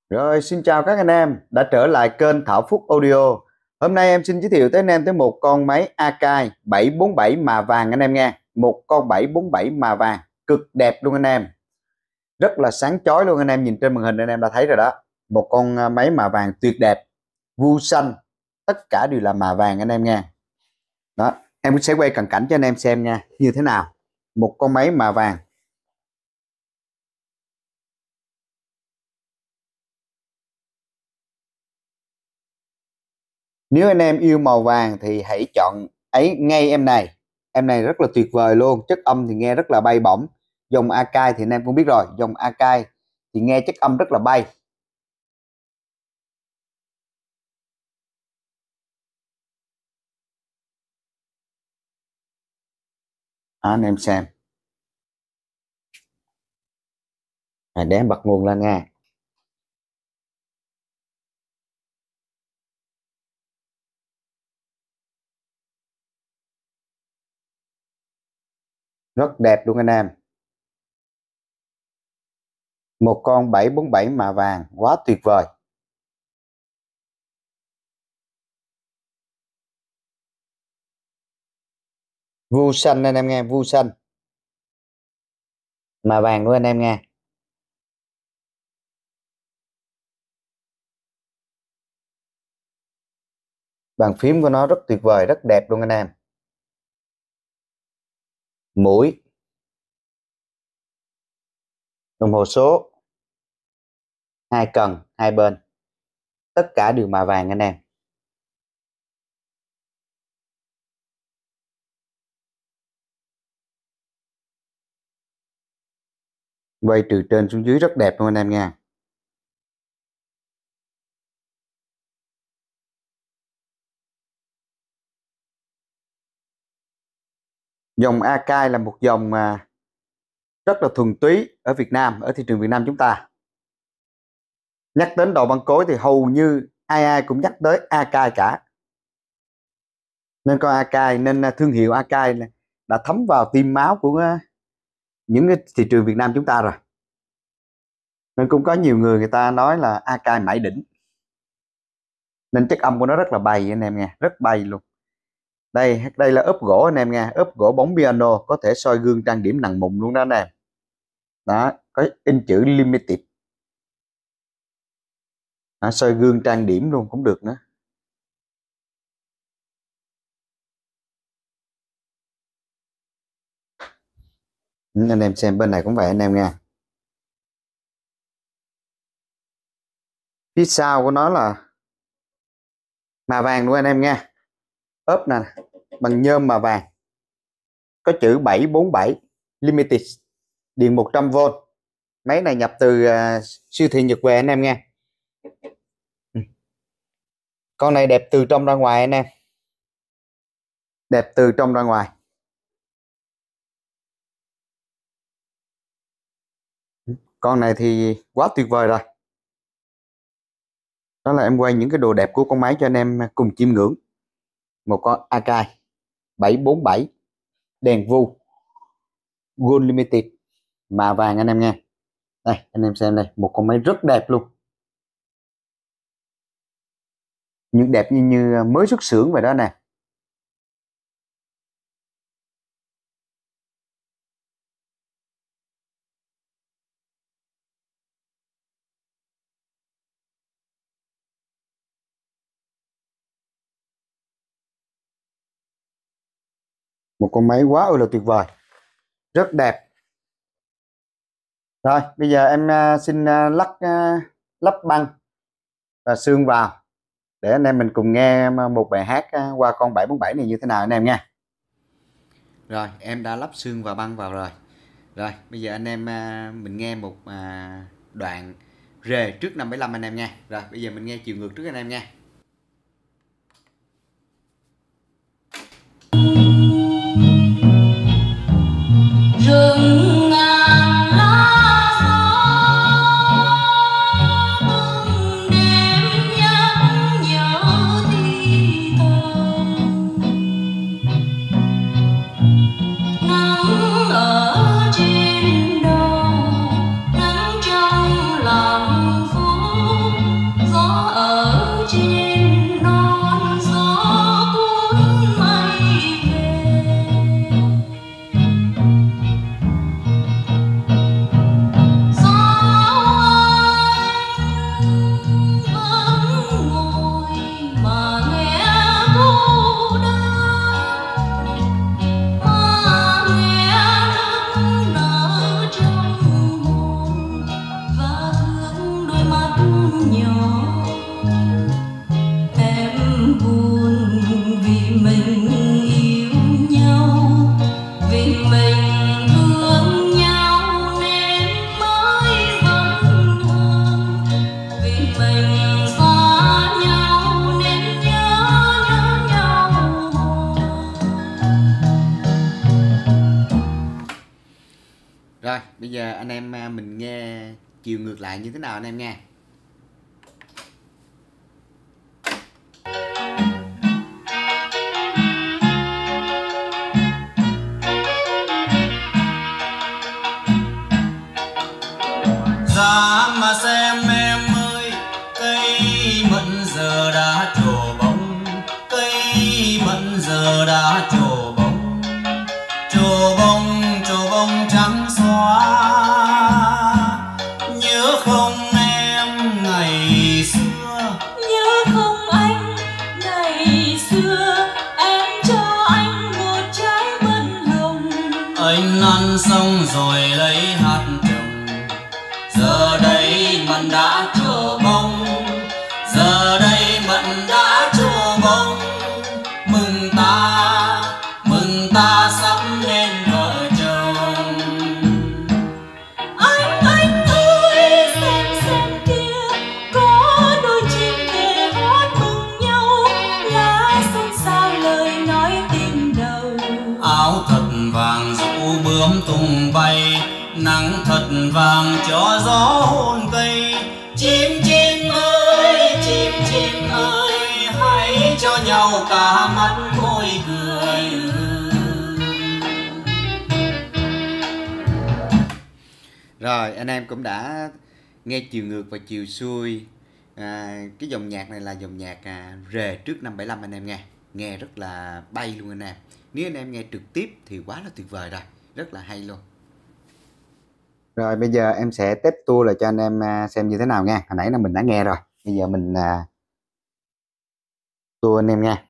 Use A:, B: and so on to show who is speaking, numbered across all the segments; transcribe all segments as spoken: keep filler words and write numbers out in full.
A: Rồi, xin chào các anh em đã trở lại kênh Thảo Phúc Audio. Hôm nay em xin giới thiệu tới anh em tới một con máy Akai bảy bốn bảy mà vàng anh em nghe. Một con bảy bốn bảy mà vàng cực đẹp luôn anh em. Rất là sáng chói luôn anh em, nhìn trên màn hình anh em đã thấy rồi đó. Một con máy mà vàng tuyệt đẹp, vu xanh, tất cả đều là mà vàng anh em nghe. Đó, em sẽ quay cận cảnh cho anh em xem nha, như thế nào. Một con máy mà vàng. Nếu anh em yêu màu vàng thì hãy chọn ấy ngay em này. Em này rất là tuyệt vời luôn, chất âm thì nghe rất là bay bổng. Dòng Akai thì anh em cũng biết rồi, dòng Akai thì nghe chất âm rất là bay. À, anh em xem. À, để em bật nguồn lên nha. Rất đẹp luôn anh em. Một con bảy bốn bảy mà vàng quá tuyệt vời. Vu xanh anh em nghe, vu xanh mà vàng luôn anh em nghe. Bàn phím của nó rất tuyệt vời, rất đẹp luôn anh em. Mũi, đồng hồ số, hai cần hai bên, tất cả đều mà vàng anh em. Quay từ trên xuống dưới rất đẹp luôn anh em nha. Dòng Akai là một dòng à, rất là thuần túy ở Việt Nam, ở thị trường Việt Nam chúng ta. Nhắc đến đầu băng cối thì hầu như ai ai cũng nhắc tới Akai cả. Nên con Akai, nên thương hiệu Akai đã thấm vào tim máu của những cái thị trường Việt Nam chúng ta rồi. Nên cũng có nhiều người người ta nói là Akai mãi đỉnh. Nên chất âm của nó rất là bay anh em nghe, rất bay luôn. Đây, đây là ốp gỗ anh em nghe, ốp gỗ bóng piano, có thể soi gương trang điểm nặng mụn luôn đó anh em. Đó, có in chữ limited. À, soi gương trang điểm luôn cũng được nữa. Anh em xem bên này cũng vậy anh em nha. Phía sau của nó là mà vàng luôn anh em nha. Ốp nè, bằng nhôm mà vàng, có chữ bảy bốn bảy limited, điện một trăm vôn. Máy này nhập từ uh, siêu thị Nhật về anh em nha. Con này đẹp từ trong ra ngoài anh em, đẹp từ trong ra ngoài. Con này thì quá tuyệt vời rồi. Đó là em quay những cái đồ đẹp của con máy cho anh em cùng chiêm ngưỡng. Một con Akai bảy bốn bảy đèn vu Gold Limited mà vàng anh em nha. Đây anh em xem đây, một con máy rất đẹp luôn, những đẹp như như mới xuất xưởng vậy đó nè. Một con máy quá ư là tuyệt vời, rất đẹp. Rồi bây giờ em uh, xin uh, lắc uh, lắp băng và xương vào để anh em mình cùng nghe một bài hát uh, qua con bảy bốn bảy này như thế nào anh em nha. Rồi em đã lắp xương và băng vào rồi. Rồi bây giờ anh em uh, mình nghe một uh, đoạn rề trước năm bảy lăm anh em nha. Rồi bây giờ mình nghe chiều ngược trước anh em nha.
B: Rừng ngàn lá gió từng đêm nhắc nhở thì thầm, nắng ở trên đầu, nắng trong lòng phố.
A: Rồi bây giờ anh em à, mình nghe chiều ngược lại như thế nào anh em nghe.
C: Ra mà xem em ơi, cây mận giờ đã trổ bông, cây mận giờ đã trổ bông, trổ bông trổ bông trắng xóa. Nhớ không em ngày xưa,
B: Nhớ không anh ngày xưa, em cho anh một trái mận hồng.
C: anh ăn xong rồi lấy hạt trồng. Giờ đây mận đã trổ bông, giờ đây mận đã trổ bông. Mừng ta, mừng ta sắp nên vợ chồng.
B: Anh anh ơi xem xem kia, có đôi chim về hót mừng nhau, lá xôn xao lời nói tình đầu.
C: Áo thật vàng rũ bướm tung bay, nắng thật vàng cho gió hôn cây. Chim chim ơi, chim chim ơi, hãy cho nhau cả mắt môi cười.
A: Rồi anh em cũng đã nghe chiều ngược và chiều xuôi. À, cái dòng nhạc này là dòng nhạc à, rề trước năm bảy lăm anh em nghe. Nghe rất là bay luôn anh em. Nếu anh em nghe trực tiếp thì quá là tuyệt vời rồi. Rất là hay luôn. Rồi bây giờ em sẽ test tua lại cho anh em à, xem như thế nào nha. Hồi nãy là mình đã nghe rồi. Bây giờ mình à, tua anh em nha.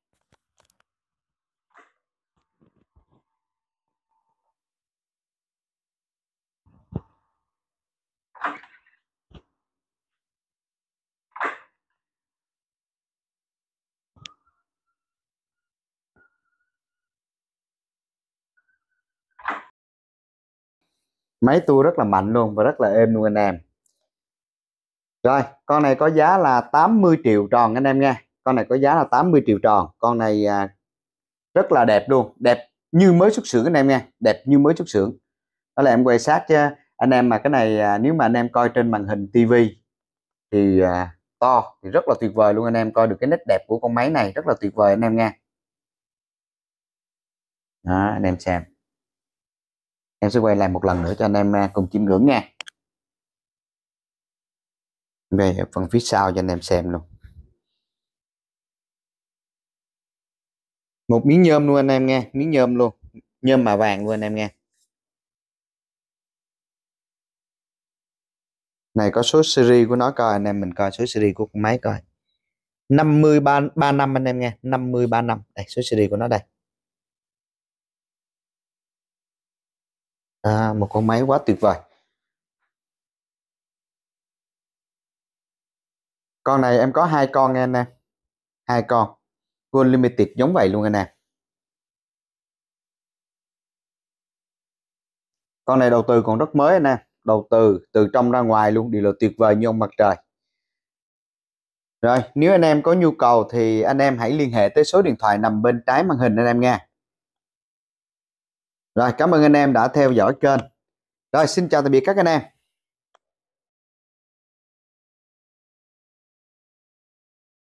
A: Máy tua rất là mạnh luôn và rất là êm luôn anh em. Rồi con này có giá là tám mươi triệu tròn anh em nha. Con này có giá là tám mươi triệu tròn. Con này à, rất là đẹp luôn, đẹp như mới xuất xưởng anh em nha, đẹp như mới xuất xưởng. Đó là em quay sát cho anh em, mà cái này à, nếu mà anh em coi trên màn hình tivi thì à, to thì rất là tuyệt vời luôn anh em, coi được cái nét đẹp của con máy này rất là tuyệt vời anh em nha. Đó anh em xem, em sẽ quay lại một lần nữa cho anh em à, cùng chiêm ngưỡng nha. Về phần phía sau cho anh em xem luôn, một miếng nhôm luôn anh em nghe, miếng nhôm luôn, nhôm mà vàng luôn anh em nghe. Này có số series của nó, coi anh em mình coi số series của con máy coi. năm mươi ba năm anh em nghe, năm mươi ba năm. Đây số series của nó đây. À, một con máy quá tuyệt vời. Con này em có hai con nghe anh em, hai con Gold Limited giống vậy luôn anh em. Con này đầu tư còn rất mới anh em, đầu tư từ trong ra ngoài luôn, đều là tuyệt vời như ông mặt trời. Rồi nếu anh em có nhu cầu thì anh em hãy liên hệ tới số điện thoại nằm bên trái màn hình anh em nha. Rồi cảm ơn anh em đã theo dõi kênh. Rồi xin chào tạm biệt các anh em.